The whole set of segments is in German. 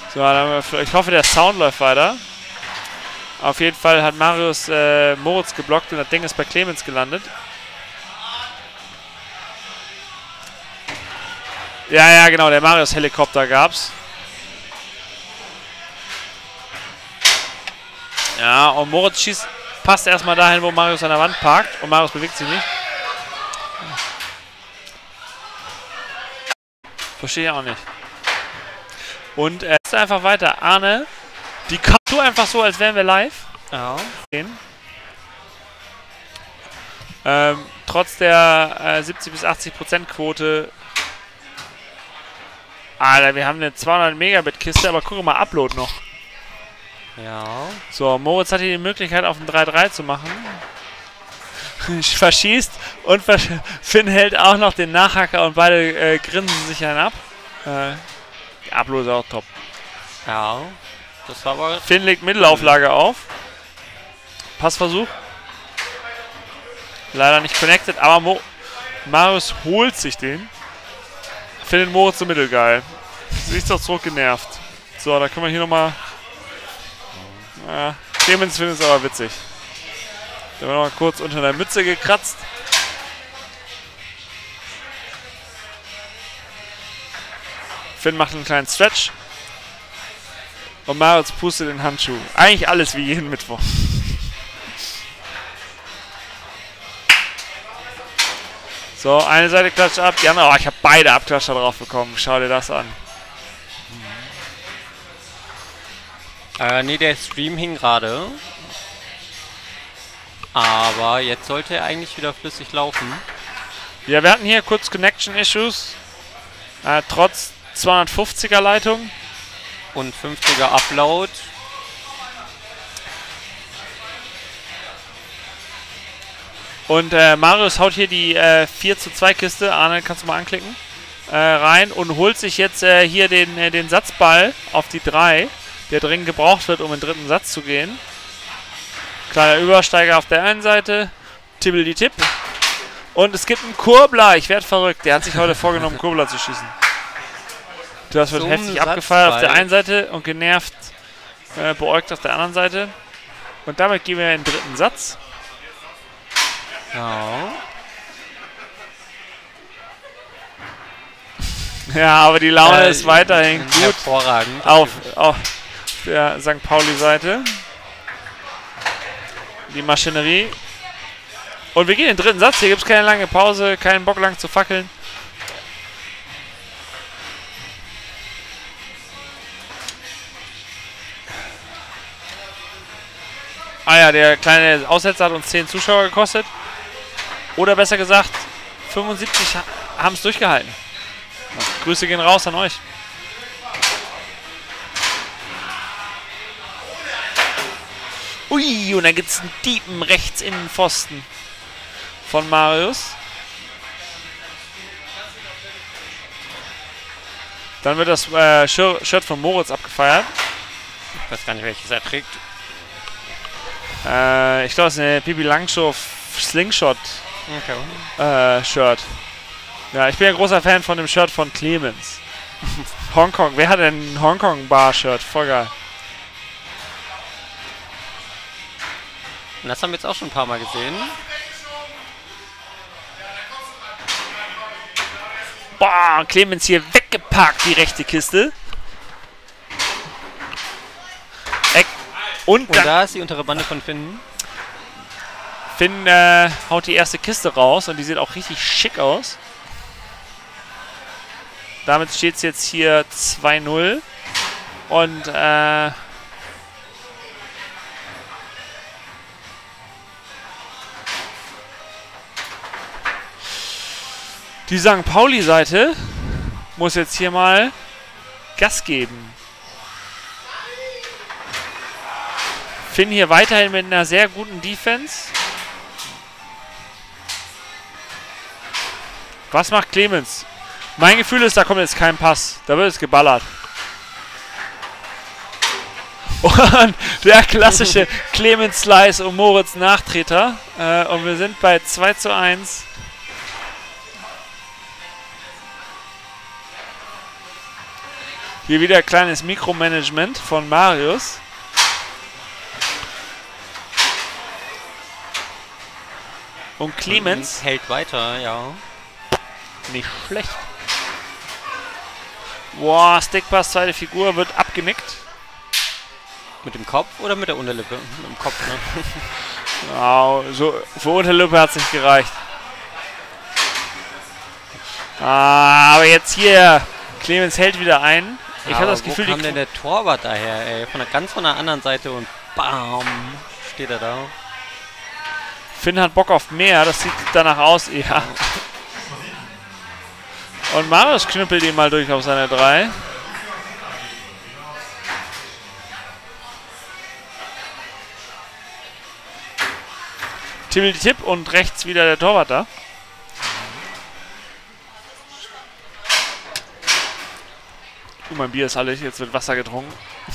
So, ich hoffe, der Sound läuft weiter. Auf jeden Fall hat Marius Moritz geblockt und das Ding ist bei Clemens gelandet. Ja, genau, der Marius-Helikopter gab's. Ja, und Moritz passt erstmal dahin, wo Marius an der Wand parkt. Und Marius bewegt sich nicht. Verstehe ich auch nicht. Und er ist einfach weiter. Arne, die kannst du einfach so, als wären wir live. Ja. Trotz der 70 bis 80% Quote. Alter, wir haben eine 200 Megabit Kiste, aber guck mal, Upload noch. Ja. So, Moritz hat hier die Möglichkeit, auf ein 3-3 zu machen. Verschießt und Finn hält auch noch den Nachhacker und beide grinsen sich einen ab. Die Upload ist auch top. Ja. Das war aber... Finn legt Mittelauflage auf. Passversuch. Leider nicht connected, aber Marius holt sich den. Findet Moritz so mittelgeil. Sie ist doch zurückgenervt. So, da können wir hier nochmal... Clemens findet es aber witzig. Da haben wir nochmal kurz unter der Mütze gekratzt. Finn macht einen kleinen Stretch. Und Marius pustet den Handschuh. Eigentlich alles wie jeden Mittwoch. So, eine Seite klatscht ab, die andere... Oh, ich habe beide Abklatscher drauf bekommen. Schau dir das an. Nee, der Stream hing gerade. Aber jetzt sollte er eigentlich wieder flüssig laufen. Ja, wir hatten hier kurz Connection-Issues. Trotz 250er Leitung. Und 50er Upload. Und Marius haut hier die 4:2 Kiste. Arne, kannst du mal anklicken. Rein und holt sich jetzt hier den Satzball auf die 3. Der dringend gebraucht wird, um in den dritten Satz zu gehen. Kleiner Übersteiger auf der einen Seite. Tibbel-die-Tipp. Und es gibt einen Kurbler. Ich werde verrückt. Der hat sich heute vorgenommen, Kurbler zu schießen. Das wird heftig abgefeiert auf der einen Seite und genervt beäugt auf der anderen Seite. Und damit gehen wir in den dritten Satz. Ja. Ja, aber die Laune ist weiterhin gut. Hervorragend. Auf der St. Pauli-Seite. Die Maschinerie. Und wir gehen in den dritten Satz. Hier gibt es keine lange Pause, keinen Bock lang zu fackeln. Ah ja, der kleine Aussetzer hat uns 10 Zuschauer gekostet. Oder besser gesagt, 75 haben es durchgehalten. Grüße gehen raus an euch. Ui, und dann gibt es einen Diepen rechts in den Pfosten von Marius. Dann wird das Shirt von Moritz abgefeiert. Ich weiß gar nicht, welches er trägt. Ich glaube, es ist eine Pippi Langstrumpf Slingshot Shirt. Ja, ich bin ein großer Fan von dem Shirt von Clemens. Hongkong. Wer hat denn ein Hongkong-Bar-Shirt? Voll geil. Und das haben wir jetzt auch schon ein paar Mal gesehen. Boah, Clemens hier weggeparkt, die rechte Kiste. Und da ist die untere Bande von Finn. Finn haut die erste Kiste raus und die sieht auch richtig schick aus. Damit steht es jetzt hier 2-0. Und die St. Pauli-Seite muss jetzt hier mal Gas geben. Finn hier weiterhin mit einer sehr guten Defense. Was macht Clemens? Mein Gefühl ist, da kommt jetzt kein Pass. Da wird es geballert. Und der klassische Clemens Slice und Moritz Nachtreter. Und wir sind bei 2:1. Hier wieder kleines Mikromanagement von Marius. Und Clemens hält weiter, ja. nicht schlecht. Boah, Stickpass, zweite Figur, wird abgenickt. Mit dem Kopf oder mit der Unterlippe? Mit dem Kopf, ne? Wow, so für Unterlippe hat es nicht gereicht. Aber jetzt hier, Clemens hält wieder ein. Ich habe das Gefühl, wo kam denn der Torwart daher, ey? Ganz von der anderen Seite und BAM! Steht er da. Finn hat Bock auf mehr, das sieht danach aus, ja. Und Marius knüppelt ihn mal durch auf seine 3. Tipp und rechts wieder der Torwart da. Mein Bier ist alle, jetzt wird Wasser getrunken.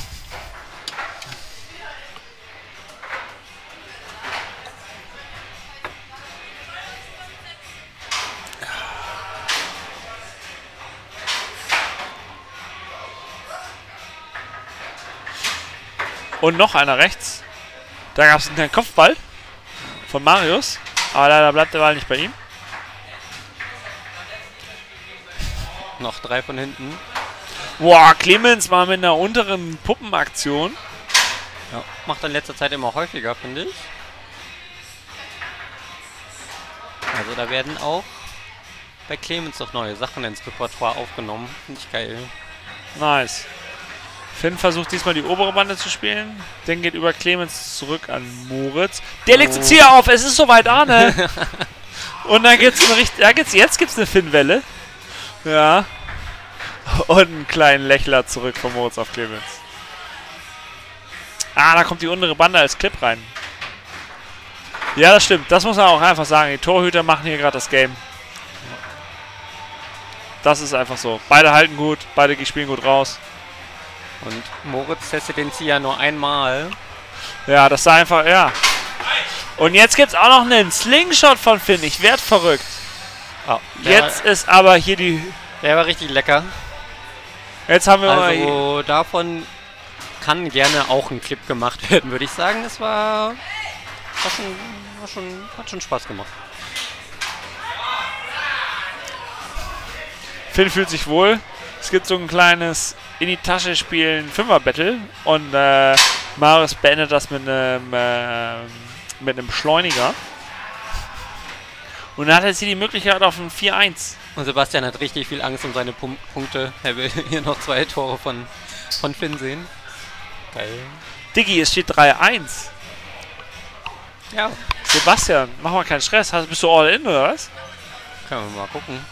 Und noch einer rechts. Da gab es einen kleinen Kopfball von Marius. Aber leider bleibt der Ball nicht bei ihm. Noch 3 von hinten. Boah, Clemens war mit einer unteren Puppenaktion. Ja, macht er in letzter Zeit immer häufiger, finde ich. Also da werden auch bei Clemens noch neue Sachen ins Repertoire aufgenommen. Finde ich geil. Nice. Finn versucht diesmal die obere Bande zu spielen. Dann geht über Clemens zurück an Moritz. Der legt jetzt hier auf. Es ist soweit, Arne. Und dann gibt's eine jetzt gibt's eine Finn-Welle. Ja. Und einen kleinen Lächler zurück von Moritz auf Clemens. Da kommt die untere Bande als Clip rein. Ja, das stimmt. Das muss man auch einfach sagen. Die Torhüter machen hier gerade das Game. Das ist einfach so. Beide halten gut, beide spielen gut raus. Und Moritz testet den Zieher nur einmal. Ja, das sah einfach, ja. Und jetzt gibt es auch noch einen Slingshot von Finn. Ich werd verrückt. Oh, jetzt ist aber hier die... Der war richtig lecker. Jetzt haben wir also davon kann gerne auch ein Clip gemacht werden, würde ich sagen. Es hat schon Spaß gemacht. Finn fühlt sich wohl. Es gibt so ein kleines in die Tasche spielen 5er-Battle und Marius beendet das mit einem Beschleuniger. Und dann hat er jetzt hier die Möglichkeit auf ein 4-1. Und Sebastian hat richtig viel Angst um seine Punkte. Er will hier noch 2 Tore von Finn sehen. Geil. Diggi, es steht 3-1. Ja. Sebastian, mach mal keinen Stress. Bist du all in, oder was? Können wir mal gucken.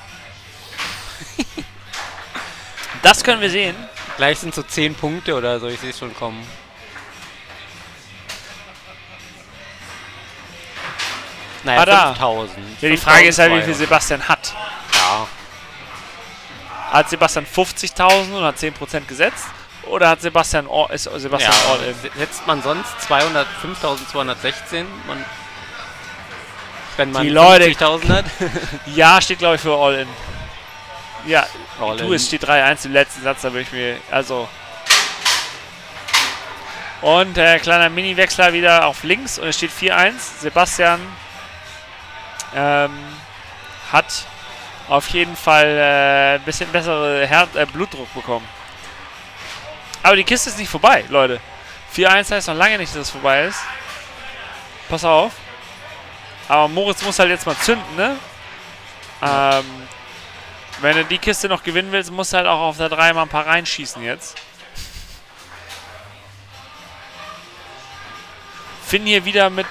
Das können wir sehen. Gleich sind so 10 Punkte oder so, ich sehe es schon kommen. Naja, 5000. Ja, die Frage ist halt, wie viel Sebastian hat. Ja. Hat Sebastian 50.000 und hat 10% gesetzt? Oder hat Sebastian all in? Setzt man sonst 5.216? Wenn man 50.000 hat? Ja, steht glaube ich für all in. Ja, es steht 3-1 im letzten Satz, da würde ich mir, also... Und kleiner Mini-Wechsler wieder auf links und es steht 4-1. Sebastian hat auf jeden Fall ein bisschen bessere Blutdruck bekommen. Aber die Kiste ist nicht vorbei, Leute. 4-1 heißt noch lange nicht, dass es vorbei ist. Pass auf. Aber Moritz muss halt jetzt mal zünden, ne? Wenn du die Kiste noch gewinnen willst, musst du halt auch auf der 3 mal ein paar reinschießen jetzt. Finn hier wieder mit...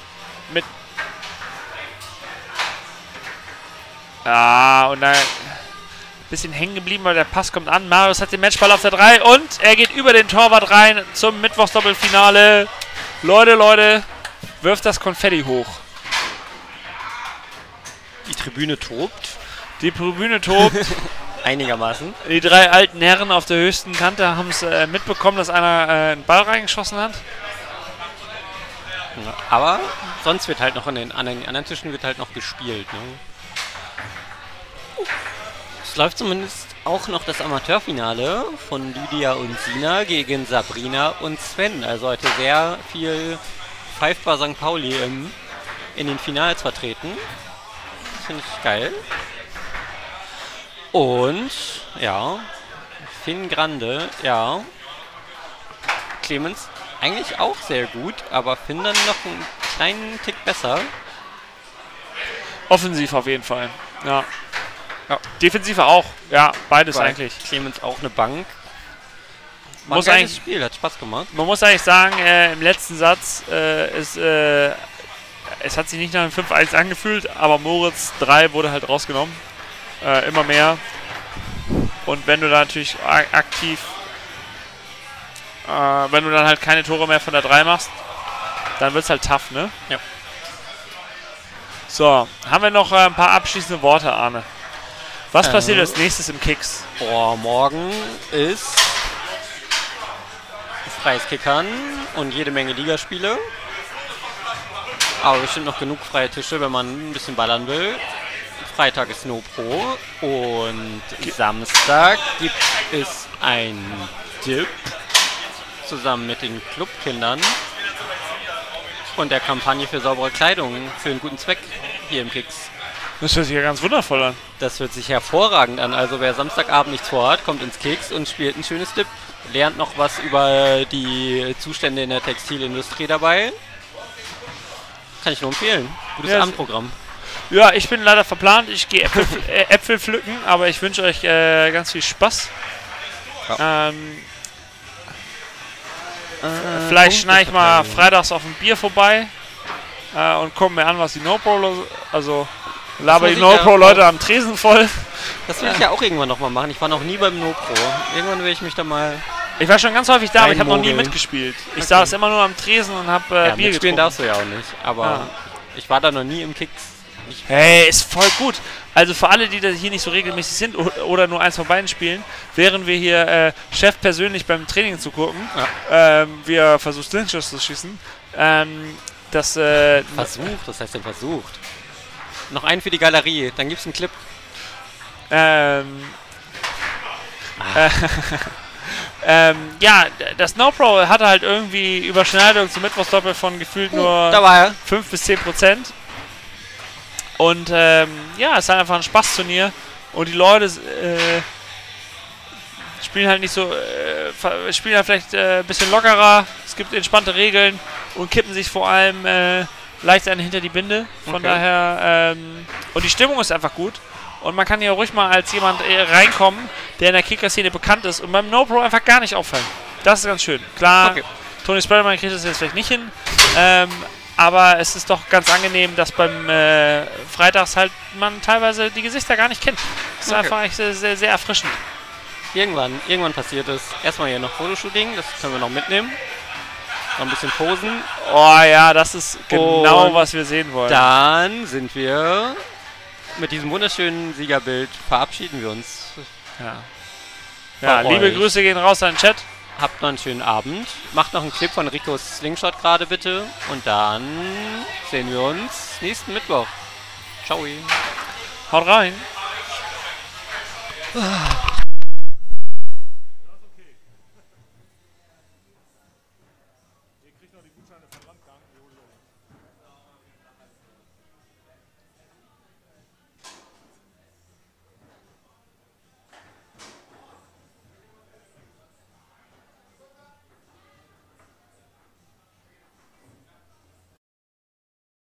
Ja, und da... Bisschen hängen geblieben, weil der Pass kommt an. Marius hat den Matchball auf der 3 und er geht über den Torwart rein zum Mittwochsdoppelfinale. Leute, wirft das Konfetti hoch. Die Tribüne tobt. Die Tribüne tobt. Einigermaßen. Die 3 alten Herren auf der höchsten Kante haben es mitbekommen, dass einer einen Ball reingeschossen hat. Ja, aber sonst wird halt noch an den anderen Tischen wird halt noch gespielt. Ne? Es läuft zumindest auch noch das Amateurfinale von Lydia und Sina gegen Sabrina und Sven. Also heute sehr viel Pfeifbar St. Pauli in den Finals vertreten. Das finde ich geil. Und, ja, Finn Grande, ja. Clemens eigentlich auch sehr gut, aber Finn dann noch einen kleinen Tick besser. Offensiv auf jeden Fall. Ja. Defensiv auch. Ja, beides eigentlich. Clemens auch eine Bank. War Muss ein geiles eigentlich, Spiel, hat Spaß gemacht. man muss eigentlich sagen, im letzten Satz es hat sich nicht nach einem 5-1 angefühlt, aber Moritz 3 wurde halt rausgenommen. Immer mehr. Und wenn du da natürlich aktiv, wenn du dann halt keine Tore mehr von der 3 machst, dann wird es halt tough, ne? Ja. So, haben wir noch ein paar abschließende Worte, Arne? Was passiert als nächstes im Kicks? Oh, morgen ist freies Kickern und jede Menge Ligaspiele. Aber bestimmt noch genug freie Tische, wenn man ein bisschen ballern will. Freitag ist No Pro und Samstag gibt es ein Dip zusammen mit den Clubkindern und der Kampagne für saubere Kleidung für einen guten Zweck hier im Kicks. Das hört sich ja ganz wundervoll an. Das hört sich hervorragend an. Also wer Samstagabend nichts vorhat, kommt ins Kicks und spielt ein schönes Dip. Lernt noch was über die Zustände in der Textilindustrie dabei. Kann ich nur empfehlen. Gutes Abendprogramm. Ja, ich bin leider verplant. Ich gehe Äpfel pflücken, aber ich wünsche euch ganz viel Spaß. Ja. Vielleicht schneide ich mal freitags auf ein Bier vorbei und komme mir an, was die No-Pro, also laber die No-Pro-Leute am Tresen voll. Das will ich ja auch irgendwann nochmal machen. Ich war noch nie beim No-Pro. Irgendwann will ich mich da mal... Ich war schon ganz häufig da, aber ich habe noch nie mitgespielt. Ich saß immer nur am Tresen und habe Bier getrunken. Darfst du ja auch nicht, aber ich war da noch nie im Kicks. Hey, ist voll gut. Also für alle, die da hier nicht so regelmäßig sind oder nur eins von beiden spielen, während wir hier Chef persönlich beim Training zu gucken, wie er versucht, Slingshots zu schießen, das heißt denn versucht? Noch einen für die Galerie, dann gibt's einen Clip. Ja, das No-Pro hatte halt irgendwie Überschneidung zum Mittwochsdoppel von gefühlt nur da war er. 5 bis 10%. Und ja, es ist halt einfach ein Spaßturnier. Und die Leute spielen halt nicht so, spielen halt vielleicht ein bisschen lockerer. Es gibt entspannte Regeln und kippen sich vor allem leicht einen hinter die Binde. Von daher, und die Stimmung ist einfach gut. Und man kann hier ruhig mal als jemand reinkommen, der in der Kicker-Szene bekannt ist und beim No-Pro einfach gar nicht auffallen. Das ist ganz schön. Klar, Tony Sperlman kriegt das jetzt vielleicht nicht hin, aber es ist doch ganz angenehm, dass beim Freitags halt man teilweise die Gesichter gar nicht kennt. Das ist einfach echt sehr, sehr, sehr erfrischend. Irgendwann passiert es. Erstmal hier noch Fotoshooting, das können wir noch mitnehmen. Noch ein bisschen posen. Oh ja, das ist genau, was wir sehen wollen. Dann sind wir... Mit diesem wunderschönen Siegerbild verabschieden wir uns. Ja, liebe Grüße gehen raus an den Chat. Habt noch einen schönen Abend. Macht noch einen Clip von Ricos Slingshot gerade bitte. Und dann sehen wir uns nächsten Mittwoch. Ciao. Haut rein.